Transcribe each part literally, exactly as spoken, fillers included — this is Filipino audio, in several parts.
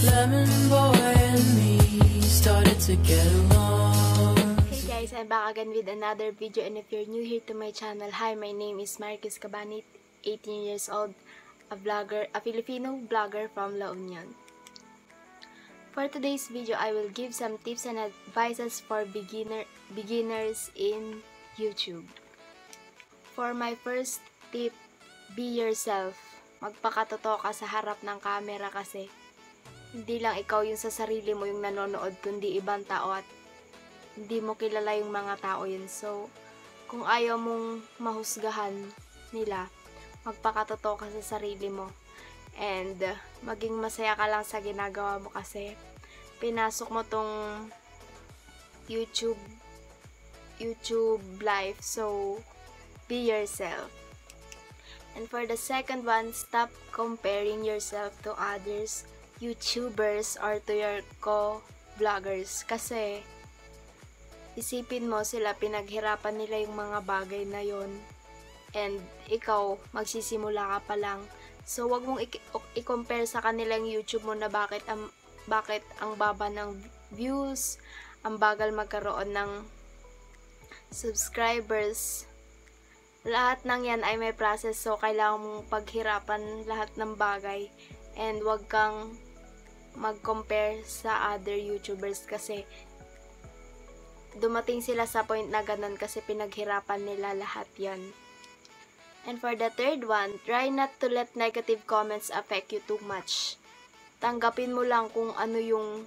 Lemon boy and me started to get along. Hey guys, I'm back again with another video, and if you're new here to my channel, hi, my name is Marquez Cabanit, eighteen years old, a vlogger, a Filipino vlogger from La Union. For today's video, I will give some tips and advices for beginner beginners in YouTube. For my first tip, be yourself. Magpakatotoo ka sa harap ng camera kasi hindi lang ikaw yung sa sarili mo yung nanonood, kundi ibang tao at hindi mo kilala yung mga tao yun. So, kung ayaw mong mahusgahan nila, magpakatotoo ka sa sarili mo. And, uh, maging masaya ka lang sa ginagawa mo kasi pinasok mo tong YouTube, YouTube life. So, be yourself. And for the second one, stop comparing yourself to others, YouTubers, or to your co-vloggers. Kasi, isipin mo sila, pinaghirapan nila yung mga bagay na yon, and ikaw, magsisimula ka pa lang. So, wag mong i-compare sa kanilang YouTube mo na bakit ang, bakit ang baba ng views, ang bagal magkaroon ng subscribers. Lahat ng yan ay may process, so kailangan mong paghirapan lahat ng bagay, and wag kang mag-compare sa other YouTubers kasi dumating sila sa point na ganun kasi pinaghirapan nila lahat yan. And for the third one, try not to let negative comments affect you too much. Tanggapin mo lang kung ano yung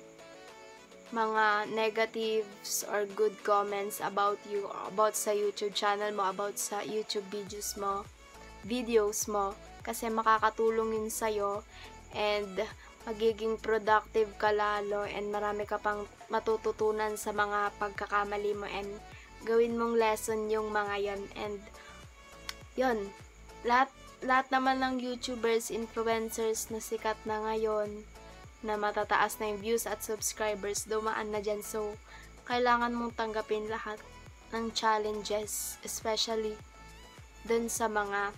mga negatives or good comments about you, about sa YouTube channel mo, about sa YouTube videos mo, videos mo, kasi makakatulong yun sa'yo, and magiging productive ka lalo, and marami ka pang matututunan sa mga pagkakamali mo, and gawin mong lesson yung mga yan. And yun, lahat, lahat naman ng YouTubers, influencers na sikat na ngayon, na matataas na yung views at subscribers, dumaan na dyan. So, kailangan mong tanggapin lahat ng challenges, especially dun sa mga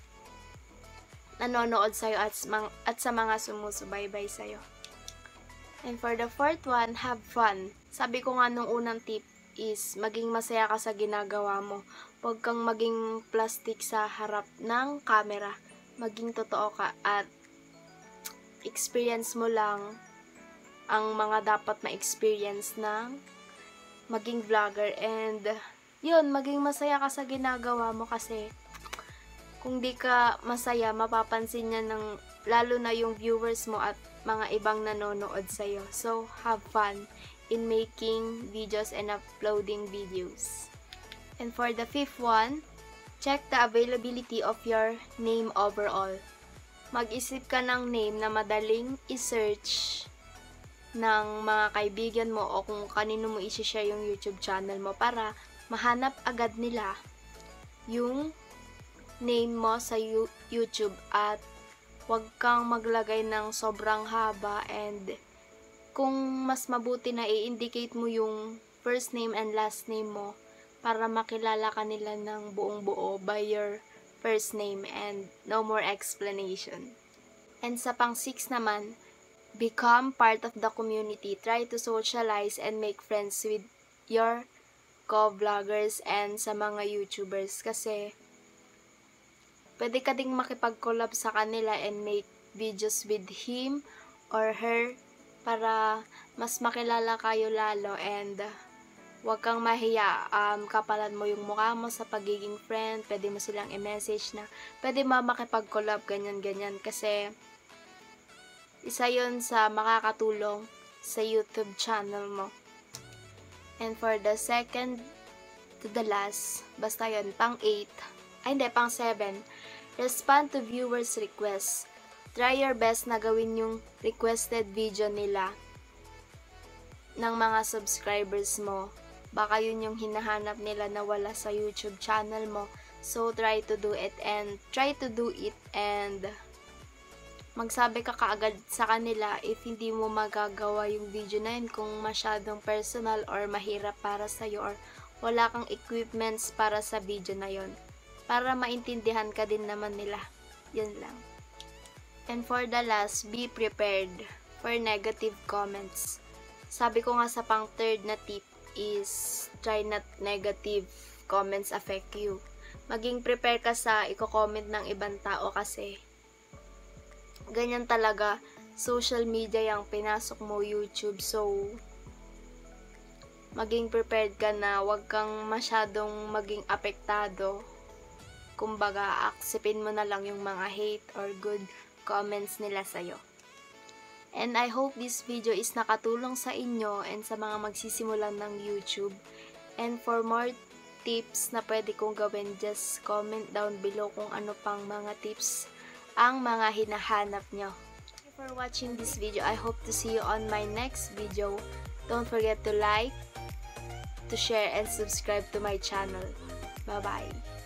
nanonood sa'yo at, at sa mga sumusubaybay sa'yo. And for the fourth one, have fun. Sabi ko nga nung unang tip is, maging masaya ka sa ginagawa mo. Huwag kang maging plastic sa harap ng camera. Maging totoo ka at experience mo lang ang mga dapat ma-experience ng maging vlogger. And yun, maging masaya ka sa ginagawa mo kasi kung di ka masaya, mapapansin niya ng lalo na yung viewers mo at mga ibang nanonood sa'yo. So, have fun in making videos and uploading videos. And for the fifth one, check the availability of your name overall. Mag-isip ka ng name na madaling i-search ng mga kaibigan mo o kung kanino mo i-share yung YouTube channel mo para mahanap agad nila yung name mo sa YouTube, at wag kang maglagay ng sobrang haba, and kung mas mabuti na i-indicate mo yung first name and last name mo para makilala ka nila ng buong buo by your first name and no more explanation. And sa pang six naman, become part of the community. Try to socialize and make friends with your co-vloggers and sa mga YouTubers kasi pwede ka ding makipag-collab sa kanila and make videos with him or her para mas makilala kayo lalo, and uh, huwag kang mahiya. Um, kapalan mo yung mukha mo sa pagiging friend. Pwede mo silang i-message na pwede mo makipag-collab, ganyan-ganyan. Kasi isa yun sa makakatulong sa YouTube channel mo. And for the second to the last, basta yun, pang eight, ay hindi, pang seven, respond to viewers' requests. Try your best na gawin yung requested video nila ng mga subscribers mo. Baka yun yung hinahanap nila na wala sa YouTube channel mo. So, try to do it and try to do it and magsabi ka kaagad sa kanila if hindi mo magagawa yung video na yun, kung masyadong personal or mahirap para sa'yo or wala kang equipments para sa video na yun. Para maintindihan ka din naman nila. Yun lang. And for the last, be prepared. for negative comments. Sabi ko nga sa pang third na tip is try not negative comments affect you. Maging prepare ka sa i-comment ng ibang tao kasi ganyan talaga, social media yung pinasok mo, YouTube. So, maging prepared ka na wag kang masyadong maging apektado. Kumbaga, aksipin mo na lang yung mga hate or good comments nila sa'yo. And I hope this video is nakatulong sa inyo and sa mga magsisimulan ng YouTube. And for more tips na pwede kong gawin, just comment down below kung ano pang mga tips ang mga hinahanap nyo. Thank you for watching this video. I hope to see you on my next video. Don't forget to like, to share, and subscribe to my channel. Bye-bye.